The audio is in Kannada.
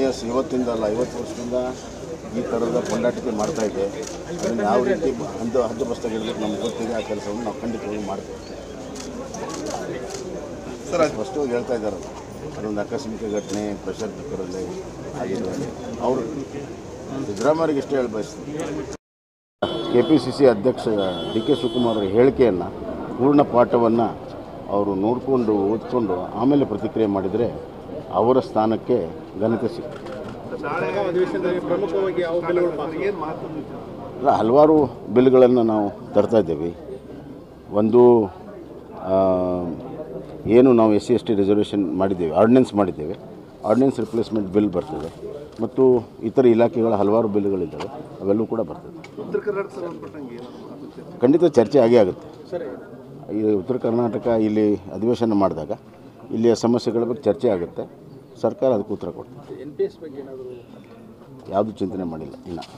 ಎಸ್ ಇವತ್ತಿಂದ ಅಲ್ಲ 50 ವರ್ಷದಿಂದ ಈ ಥರದ ಕೊಂಡಾಟಿಕೆ ಮಾಡ್ತಾಯಿದೆ. ಅದನ್ನು ಯಾವ ರೀತಿ ಹದ್ದುಬಸ್ತಾಗಿ ಇಡಬೇಕು ನಮ್ಗೆ ಗೊತ್ತಿದೆ. ಆ ಕೆಲಸವನ್ನು ನಾವು ಖಂಡಿತವಾಗಿ ಮಾಡ್ತೀವಿ. ಸರ್ ಸ್ಪಷ್ಟವಾಗಿ ಹೇಳ್ತಾ ಇದ್ದಾರೆ, ಅದೊಂದು ಆಕಸ್ಮಿಕ ಘಟನೆ ಪ್ರೆಷರ್ ಕುಕ್ಕರಲ್ಲಿ ಆಗಿದೆ. ಅವರು ಸಿದ್ದರಾಮಯ್ಯರಿಗೆ ಇಷ್ಟೇ ಹೇಳಿ ಬಯಸ್ತೀನಿ. KPCC ಅಧ್ಯಕ್ಷ DK ಶಿವಕುಮಾರ್ ಹೇಳಿಕೆಯನ್ನು ಪೂರ್ಣ ಪಾಠವನ್ನು ಅವರು ನೋಡಿಕೊಂಡು ಓದ್ಕೊಂಡು ಆಮೇಲೆ ಪ್ರತಿಕ್ರಿಯೆ ಮಾಡಿದರೆ ಅವರ ಸ್ಥಾನಕ್ಕೆ ಘನತೆ ಸಿಗ್ತದೆ. ಹಲವಾರು ಬಿಲ್ಗಳನ್ನು ನಾವು ತರ್ತಾ ಇದ್ದೇವೆ. ಒಂದು ಏನು ನಾವು SC/ST ರಿಸರ್ವೇಷನ್ ಮಾಡಿದ್ದೇವೆ, ಆರ್ಡಿನೆನ್ಸ್ ಮಾಡಿದ್ದೇವೆ. ಆರ್ಡಿನೆನ್ಸ್ ರಿಪ್ಲೇಸ್ಮೆಂಟ್ ಬಿಲ್ ಬರ್ತದೆ ಮತ್ತು ಇತರ ಇಲಾಖೆಗಳ ಹಲವಾರು ಬಿಲ್ಗಳಿದ್ದಾವೆ, ಅವೆಲ್ಲವೂ ಕೂಡ ಬರ್ತದೆ. ಉತ್ತರ ಕರ್ನಾಟಕ ಖಂಡಿತ ಚರ್ಚೆ ಆಗೇ ಆಗುತ್ತೆ. ಈ ಉತ್ತರ ಕರ್ನಾಟಕ ಇಲ್ಲಿ ಅಧಿವೇಶನ ಮಾಡಿದಾಗ ಇಲ್ಲಿಯ ಸಮಸ್ಯೆಗಳ ಬಗ್ಗೆ ಚರ್ಚೆ ಆಗುತ್ತೆ. ಸರ್ಕಾರ ಅದಕ್ಕೆ ಉತ್ತರ ಕೊಡ್ತದೆ. NPS ಬಗ್ಗೆ ಏನಾದರೂ ಯಾವುದೂ ಚಿಂತನೆ ಮಾಡಿಲ್ಲ ಇನ್ನು.